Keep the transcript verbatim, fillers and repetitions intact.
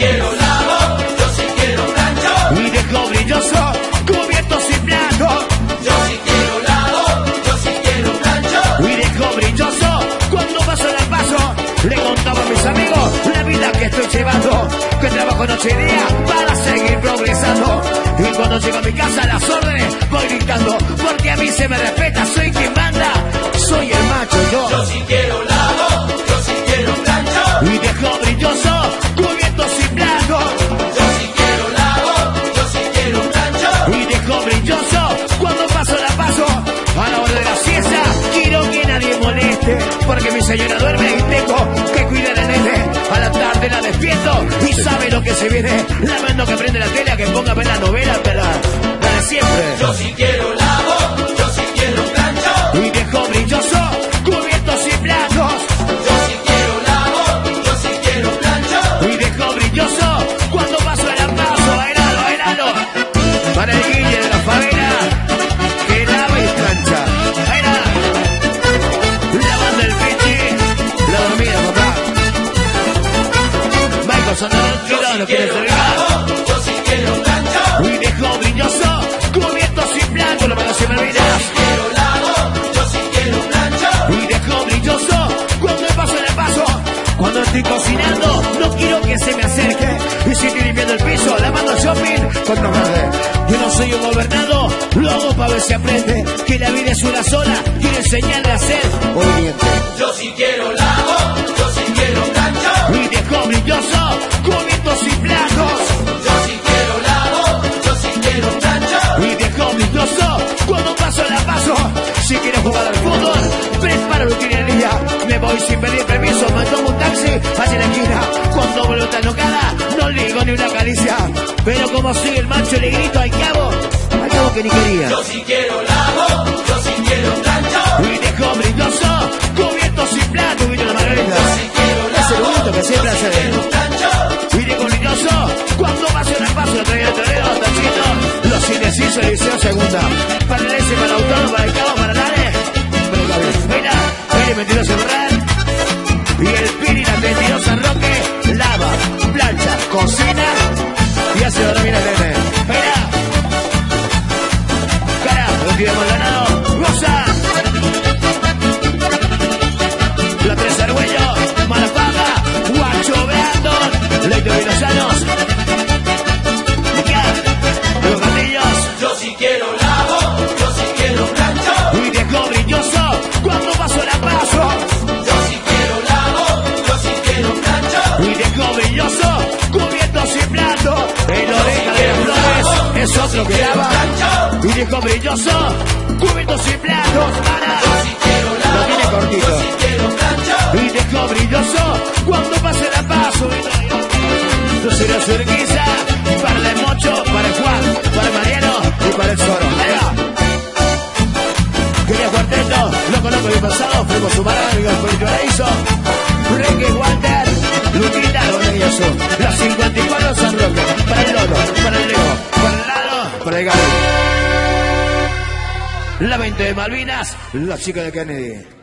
quiero lavo, yo sí quiero plancho. Y dejo brilloso, cubiertos y blancos. Yo sí quiero lavo, yo sí quiero plancho. Y dejo brilloso, cuando paso el paso. Le contaba a mis amigos la vida que estoy llevando, que trabajo noche y día para seguir progresando. Y cuando llego a mi casa las órdenes voy gritando, porque a mí se me respeta, soy quien manda, soy el macho yo. Yo sí quiero lavo, yo sí quiero plancho. Y dejo brilloso, cubiertos y blancos. Yo sí quiero lavo, yo sí quiero plancho. Y dejo brilloso, cuando paso la paso. A la hora de la siesta quiero que nadie moleste, porque mi señora duerme y tengo que cuidar al nene. A la tarde la despierto y sabe lo que se viene. La mando que prende la tele a que ponga a ver la novela, pero la de siempre. Yo sí quiero lavo, yo sí quiero plancho. Y dejo brilloso, cubiertos y blancos. Yo sí quiero lavo, yo sí quiero plancho. Y dejo brilloso, cuando paso el paso. Bailalo, bailalo. Para el Guille de la favela, que lava y plancha. Baila. Lavando el pinche, la dormida, papá. Michael sonando el tiro, lo que Quiero lavo, yo sí quiero plancho. y dejo brilloso, cubiertos y blancos, lo que se me olvida. Quiero lavo, yo sí quiero plancho. Y dejo brilloso, cuando paso en el paso. Cuando estoy cocinando, no quiero que se me acerque. Y si estoy limpiando el piso, lavando shopping, con no verde. Yo no soy un gobernado, lo hago para ver si aprende. Que la vida es una sola, quiero enseñarle a ser obediente. Yo sí quiero lavo, yo sí quiero plancho. Y dejo brilloso, cubiertos y blancos. Yo sí quiero lavo, yo sí quiero plancho. Y dejo brilloso, cuando paso la paso. Si quiero jugar al fútbol, preparo utilería. Me voy sin pedir permiso, me tomo un taxi hacia la esquina. Cuando vuelvo tan locada, no ligo ni una caricia. Pero como soy el macho, le grito al cabo, al cabo que ni quería. Yo sí quiero lavo, yo sí quiero plancho. Y dejo brilloso, cubiertos y blancos. ¿Viste la margarita? Yo sí quiero lavo, Ese bonito que siempre yo sí hace. quiero plancho. Y dejo brilloso, cuando paso el paso, lo traigo el torero, tachito. Los indecisos, edición segunda. Para el S, para el autor, para el cabo, para Dale. Mira, el mentiroso Borral y el Piri, la mentirosa Roque, lava, plancha, cocina y hace dormir al nene. Mira, cara, lo tiramos ganado, goza. La tres Argüello, Malapaga, Guacho Brandon, Leito y los Llanos. Los gatillos. Yo sí quiero lavo, yo sí quiero plancho. Y dejo brilloso cuando paso la paso. Yo sí quiero lavo, yo sí quiero plancho. Y dejo brilloso cubiertos y platos. En oreja de las flores es otro que lava. Y dejo brilloso cubiertos y platos. Para. Yo sí quiero Lo lavo, tiene cortito. yo sí quiero plancho. Y dejo brilloso cuando pase la paso. Yo soy la surquiza para el mocho, para el Juan, para el Mariano y para el Zoro. Ahí va. Quería cuarteto, loco, loco y pasado, fuimos su maravilloso, por el paraíso. Ricky Walter, Luquita, maravilloso. Las cincuenta y cuatro San Roque, para el Lolo, para el Lego, para el Lalo, para el Gaby. La veinte de Malvinas, la chica de Kennedy.